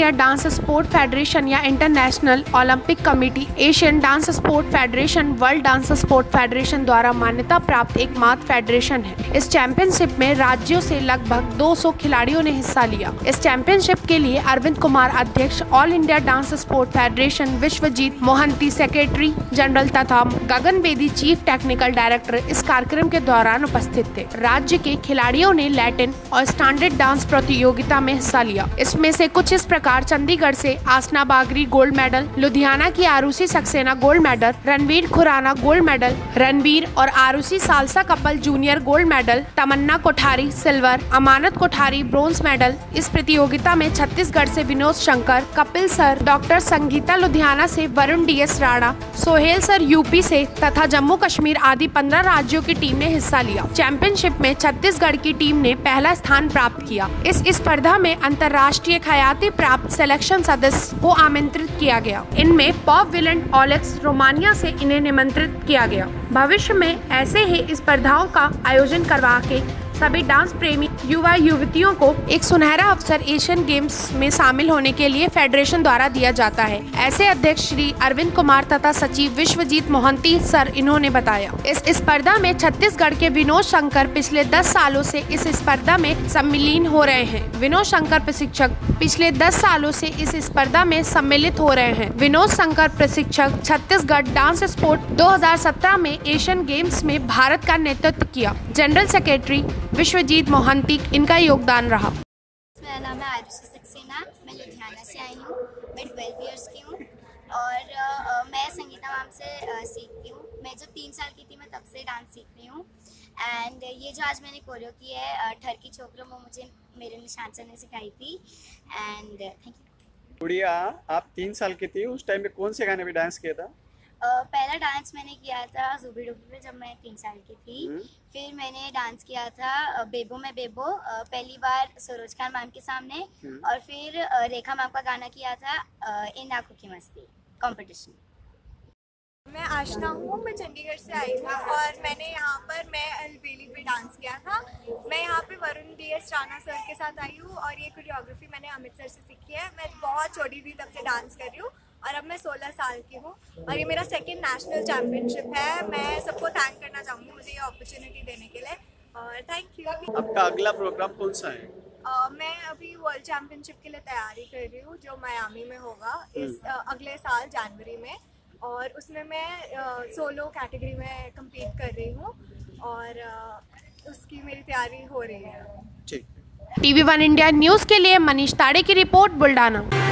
India dance sport federation या international Olympic committee, Asian dance sport federation, world dance sport federation द्वारा मान्यता प्राप्त एकमात्र फेडरेशन है। इस चैंपियनशिप में राज्यों से लगभग 200 खिलाड़ियों ने हिस्सा लिया। इस चैंपियनशिप के लिए अरविंद कुमार अध्यक्ष, all India dance sport federation, Vishwajit Mohanty secretary general तथा Gagan Bedi chief technical director इस कार्यक्रम के दौरान उपस्थित थे। राज्य के खिलाड़ियों ने लैटिन और स्टैंडर्ड डांस प्रतियोगिता में हिस्सा लिया। इसमें से कुछ इस प्रकार: चंडीगढ़ से आसना बागरी गोल्ड मेडल, लुधियाना की Arushi Saxena gold medal, Ranveer Khurana gold medal, Ranveer और Arushi salsa couple junior gold medal, Tamanna Kothari silver, Amanat Kothari bronze medal. इस प्रतियोगिता में छत्तीसगढ़ से विनोद शंकर, कपिल सर, डॉक्टर संगीता लुधियाना से Varun DS Rana, Sohail sir UP से तथा जम्मू कश्मीर आदि 15 राज्यों की टीम ने हिस्सा लिया। चैंपियनशिप में छत्तीसगढ़ की टीम ने पहला स्थान प्राप्त किया। इस स्पर्धा में अंतर्राष्ट्रीय ख्याति प्राप्त सिलेक्शन सदस्य को आमंत्रित किया गया। इनमें पॉप विलेंट ओलेक्स रोमानिया से इन्हें निमंत्रित किया गया। भविष्य में ऐसे ही स्पर्धाओं का आयोजन करवा के सभी डांस प्रेमी युवा युवतियों को एक सुनहरा अवसर एशियन गेम्स में शामिल होने के लिए फेडरेशन द्वारा दिया जाता है। ऐसे अध्यक्ष श्री अरविंद कुमार तथा सचिव विश्वजीत मोहंती सर इन्होंने बताया। इस स्पर्धा में छत्तीसगढ़ के विनोद शंकर पिछले 10 सालों से इस स्पर्धा में सम्मिलित हो रहे हैं। विनोद शंकर प्रशिक्षक पिछले 10 सालों से इस स्पर्धा में सम्मिलित हो रहे हैं। विनोद शंकर प्रशिक्षक छत्तीसगढ़ डांस स्पोर्ट 2017 में एशियन गेम्स में भारत का नेतृत्व किया। जनरल सेक्रेटरी विश्वजीत मोहंती इनका योगदान रहा। मेरा नाम है आरुषि सक्सेना, मैं लुधियाना से आई हूँ। मैं 12 इयर्स की हूँ और मैं संगीता मैम से सीखती हूँ। मैं जब 3 साल की थी मैं तब से डांस सीख रही हूँ। एंड ये जो आज मैंने कोरियो की है ठरकी छोकरो, वो मुझे मेरे निशान सर ने सिखाई थी। And thank you. गुड़िया, आप 3 साल की थी, उस टाइम पे कौन से गाने पे डांस किया था? पहला डांस मैंने किया था जुबी डुबी पे जब मैं 3 साल की थी। फिर मैंने डांस किया था बेबो में बेबो, पहली बार सरोज खान मैम के सामने। और फिर रेखा मैम का गाना किया था इन आंखों की मस्ती कंपटीशन। मैं आशना हूँ, मैं चंडीगढ़ से आई हूँ और मैंने यहाँ पर अलबेली पे डांस किया था। मैं यहाँ पे वरुण DS राणा सर के साथ आई हूँ और ये कोरियोग्राफी मैंने अमित सर से सीखी है। मैं बहुत छोटी थी तब से डांस कर रही हूँ और अब मैं 16 साल की हूँ और ये मेरा सेकंड नेशनल चैम्पियनशिप है। मैं सबको थैंक करना चाहूँगी मुझे ये अपॉर्चुनिटी देने के लिए और थैंक यू। आपका अगला प्रोग्राम कौन सा है? मैं अभी वर्ल्ड चैम्पियनशिप के लिए तैयारी कर रही हूँ जो मियामी में होगा इस अगले साल जनवरी में, और उसमें मैं सोलो कैटेगरी में compete कर रही हूँ और उसकी मेरी तैयारी हो रही है। ठीक। TV1 इंडिया न्यूज़ के लिए मनीष ताड़े की रिपोर्ट, बुल्डाना।